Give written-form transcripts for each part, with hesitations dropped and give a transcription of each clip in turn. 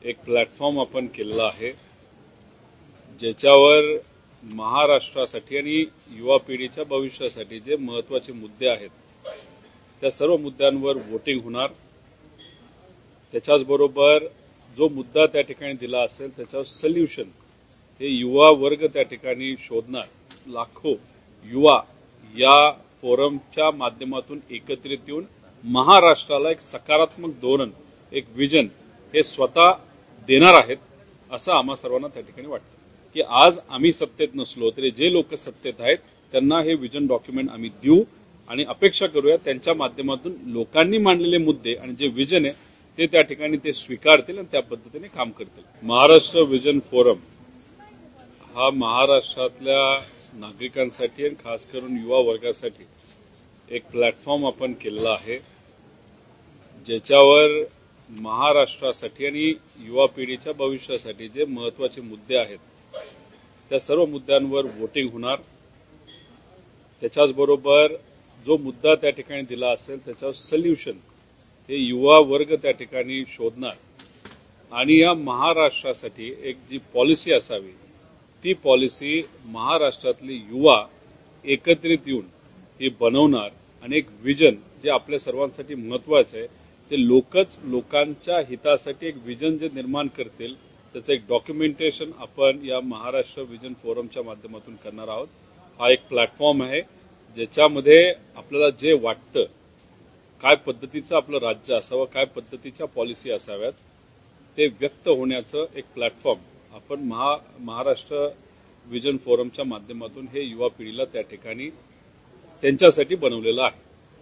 एक प्लॅटफॉर्म आपण केलेला आहे ज्याच्यावर महाराष्ट्रासाठी आणि युवा पिढीच्या भविष्यासाठी जे महत्त्वाचे मुद्दे आहेत त्या सर्व मुद्द्यांवर वोटिंग होणार। त्याच्याचबरोबर जो मुद्दा त्या ठिकाणी दिला असेल त्याच्यावर सोल्युशन हे युवा वर्ग त्या ठिकाणी शोधणार। लाखो युवा या फोरमच्या माध्यमातून एकत्रित येऊन महाराष्ट्राला एक सकारात्मक धोरण, एक विजन हे स्वतः देणार आहेत असं आम्हा सर्वांना त्या ठिकाणी वाटतं की आज आम्ही सत्तेत नसलो तरी जे लोक सत्तेत आहेत त्यांना हे विजन डॉक्युमेंट आम्ही देऊ आणि अपेक्षा करूया त्यांच्या माध्यमातून लोकांनी मांडलेले मुद्दे आणि जे विजन आहे ते त्या ठिकाणी ते स्वीकारतील आणि त्या पद्धतीने काम करतील। महाराष्ट्र विजन फोरम हा महाराष्ट्रातल्या नागरिकांसाठी आणि खास करून युवा वर्गासाठी एक प्लॅटफॉर्म आपण केलेला आहे ज्याच्यावर महाराष्ट्रासाठी आणि युवा पिढीच्या भविष्यासाठी जे महत्त्वाचे मुद्दे आहेत त्या सर्व मुद्द्यांवर वोटिंग होणार। त्याच्याचबरोबर जो मुद्दा त्या ठिकाणी दिला असेल त्याच्यावर सोल्युशन हे युवा वर्ग त्या ठिकाणी शोधणार आणि या महाराष्ट्रासाठी एक जी पॉलिसी असावी ती पॉलिसी महाराष्ट्रातले युवा एकत्रित येऊन हे बनवणार आणि एक विजन जे आपल्या सर्वांसाठी महत्त्वाचं आहे ते लोकच लोकांच्या हितासाठी एक विजन जे निर्माण करतील त्याचं एक डॉक्युमेंटेशन आपण या महाराष्ट्र विजन फोरमच्या माध्यमातून करणार आहोत। हा एक प्लॅटफॉर्म आहे ज्याच्यामध्ये आपल्याला जे वाटतं काय पद्धतीचं आपलं राज्य असावं, काय पद्धतीच्या पॉलिसी असाव्यात ते व्यक्त होण्याचं एक प्लॅटफॉर्म आपण महाराष्ट्र विजन फोरमच्या माध्यमातून हे युवा पिढीला त्या ठिकाणी त्यांच्यासाठी बनवलेलं आहे।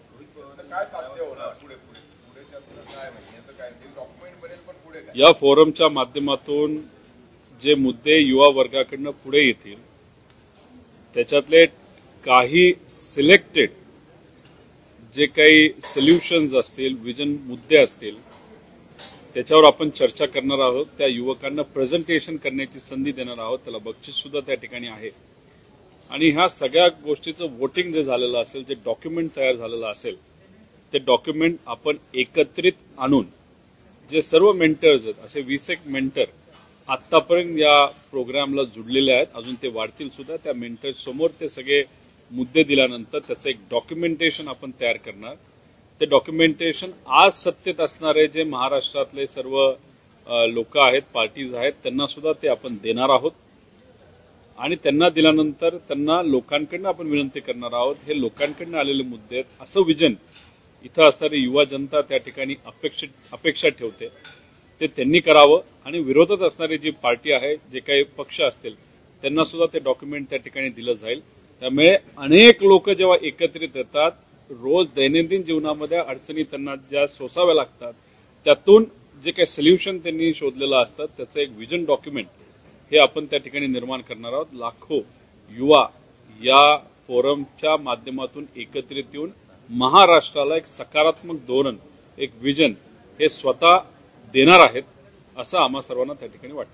या फोरमच्या माध्यमातून जे मुद्दे युवा वर्गाकडनं पुढे येतील त्याच्यातले काही सिलेक्टेड जे काही सोल्युशन्स असतील, विजन मुद्दे असतील त्याच्यावर आपण चर्चा करणार आहोत। त्या युवकांना प्रेझेंटेशन करण्याची संधी देणार आहोत, त्याला बक्षीस सुद्धा त्या ठिकाणी आहे आणि ह्या सगळ्या गोष्टीचं वोटिंग जे झालेलं असेल, जे डॉक्युमेंट तयार झालेलं असेल ते डॉक्युमेंट आपण एकत्रित आणून जे सर्व मेंटर्स आहेत असे 20 मेंटर आतापर्यंत या प्रोग्रामला जुडलेले आहेत, अजून ते वाढतील सुद्धा। त्या मेंटर्स समोर ते सगळे मुद्दे दिल्यानंतर त्याचं एक डॉक्युमेंटेशन आपण तयार करणार। ते डॉक्युमेंटेशन आज सत्तेत असणारे जे महाराष्ट्रातले सर्व लोक आहेत, पार्टीज आहेत त्यांना सुद्धा ते आपण देणार आहोत आणि त्यांना दिल्यानंतर त्यांना लोकांकडनं आपण विनंती करणार आहोत हे लोकांकडनं आलेले मुद्दे आहेत असं विजन इथं असणारी युवा जनता त्या ठिकाणी अपेक्षा ठेवते ते त्यांनी करावं आणि विरोधात असणारी जी पार्टी आहे, जे काही पक्ष असतील त्यांना सुद्धा ते डॉक्युमेंट त्या ठिकाणी दिलं जाईल। त्यामुळे अनेक लोक जेव्हा एकत्रित येतात रोज दैनंदिन जीवनामध्ये अडचणी त्यांना ज्या सोसाव्या लागतात त्यातून जे काही सोल्युशन त्यांनी शोधलेलं असतं त्याचं एक विजन डॉक्युमेंट हे आपण त्या ठिकाणी निर्माण करणार आहोत। लाखो युवा या फोरमच्या माध्यमातून एकत्रित येऊन महाराष्ट्राला एक सकारात्मक धोरण, एक विजन हे स्वतः देणार आहेत असं आम्हा सर्वांना त्या ठिकाणी वाटतं।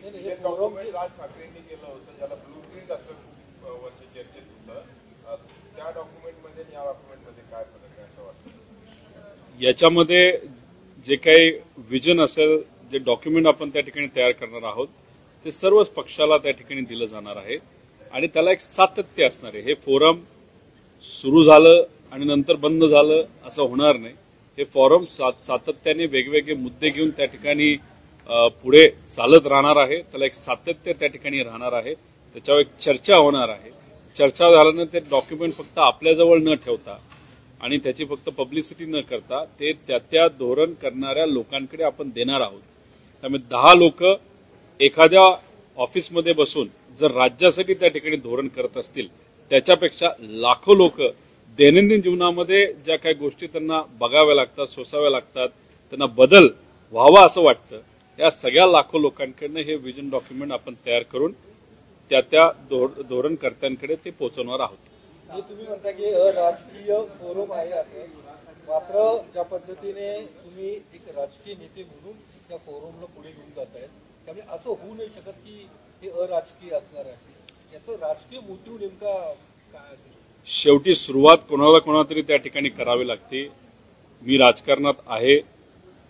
याच्यामध्ये जे काही विजन असेल, जे डॉक्युमेंट आपण त्या ठिकाणी तयार करणार आहोत ते सर्वच पक्षाला त्या ठिकाणी दिलं जाणार आहे आणि त्याला एक सातत्य असणार आहे। हे फोरम सुरू झालं आणि नंतर बंद झालं असं होणार नाही। हे फोरम सातत्याने वेगवेगळे मुद्दे घेऊन त्या ठिकाणी पुढे चालत राहणार आहे, त्याला एक सातत्य त्या ठिकाणी राहणार आहे, त्याच्यावर एक चर्चा होणार आहे। चर्चा झाल्यानंतर ते डॉक्युमेंट फक्त आपल्याजवळ न ठेवता आणि त्याची फक्त पब्लिसिटी न करता ते त्या धोरण करणाऱ्या लोकांकडे आपण देणार आहोत। त्यामुळे 10 लोक एखाद्या ऑफिसमध्ये बसून जर राज्यासाठी त्या ठिकाणी धोरण करत असतील त्याच्यापेक्षा लाखो लोक दैनंदिन जीवनामध्ये ज्या काही गोष्टी त्यांना बघाव्या लागतात, सोसाव्या लागतात, त्यांना बदल व्हावा असं वाटतं या सगळ्या लाखो लोकांकडनं हे विजन डॉक्युमेंट आपण तयार करून त्या धोरणकर्त्यांकडे ते पोहोचवणार आहोत। तुम्ही म्हणता की राजकीय फोरम आहे असं, मात्र ज्या पद्धतीने तुम्ही एक राजकीय नेते म्हणून त्या फोरमला पुढे घेऊन जात आहेत त्यामुळे असं होऊ नाही शकत की हे अराजकीय असणार आहे। याचं राजकीय मोटिव्ह नेमका काय असेल? शेवटी सुरुवात कोणाला तरी त्या ठिकाणी करावी लागते। मी राजकारणात आहे,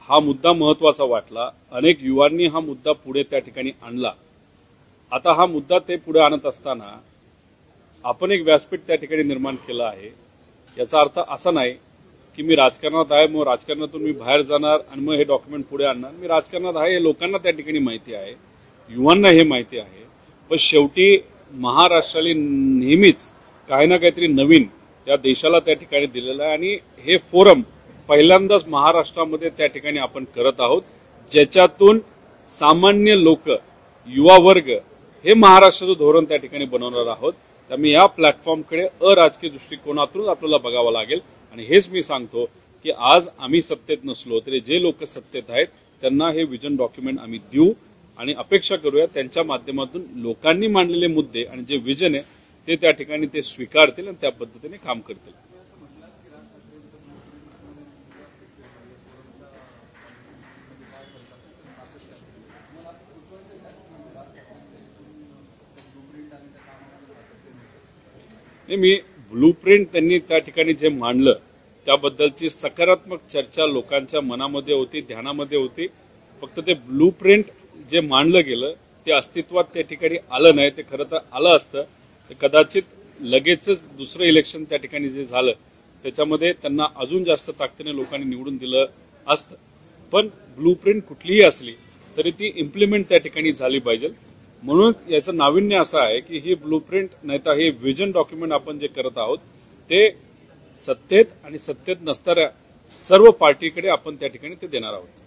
हा मुद्दा महत्वाचा वाटला. अनेक युवांनी हा मुद्दा पुढे त्या ठिकाणी आणला. आता हा मुद्दा ते पुढे आणत असताना आपण एक व्यासपीठ त्या ठिकाणी निर्माण केलं आहे. याचा अर्थ असा नाही की मी राजकारणात आहे, मग राजकारणातून मी बाहेर जाणार आणि मग हे डॉक्युमेंट पुढे आणणार. मी राजकारणात आहे हे लोकांना त्या ठिकाणी माहिती आहे, युवांना हे माहिती आहे. पण शेवटी महाराष्ट्राला नेहमीच काही ना काहीतरी नवीन या देशाला त्या ठिकाणी दिलेलं आहे आणि हे फोरम पहिल्यांदाच महाराष्ट्रामध्ये त्या ठिकाणी आपण करत आहोत, ज्याच्यातून सामान्य लोक, युवा वर्ग हे महाराष्ट्राचं धोरण त्या ठिकाणी बनवणार आहोत. त्यामुळे या प्लॅटफॉर्मकडे अराजकीय दृष्टिकोनातूनच आपल्याला बघावं लागेल. आणि हेच मी सांगतो की आज आम्ही सत्तेत नसलो तरी जे लोक सत्तेत आहेत त्यांना हे विजन डॉक्युमेंट आम्ही देऊ आणि अपेक्षा करूया त्यांच्या माध्यमातून लोकांनी मांडलेले मुद्दे आणि जे विजन आहे ते त्या ठिकाणी ते स्वीकारतील आणि त्या पद्धतीने काम करतील. मी ब्लूप्रिंट त्यांनी त्या ठिकाणी जे मांडलं त्याबद्दलची सकारात्मक चर्चा लोकांच्या मनामध्ये होती, ध्यानामध्ये होती. फक्त ते ब्लूप्रिंट जे मांडलं गेलं ते अस्तित्वात त्या ठिकाणी आलं नाही. ते खरं तर आलं असतं तर कदाचित लगेचच दुसरं इलेक्शन त्या ठिकाणी जे झालं त्याच्यामध्ये त्यांना अजून जास्त ताकदीने लोकांनी निवडून दिलं असतं. पण ब्लूप्रिंट कुठलीही असली तरी ती इम्प्लिमेंट त्या ठिकाणी झाली पाहिजे. म्हणून याचं नाविन्य असं आहे की ही ब्लूप्रिंट नाही तर हे विजन डॉक्युमेंट आपण जे करत आहोत ते सत्तेत आणि सत्तेत नसणाऱ्या सर्व पार्टीकडे आपण त्या ठिकाणी ते देणार आहोत.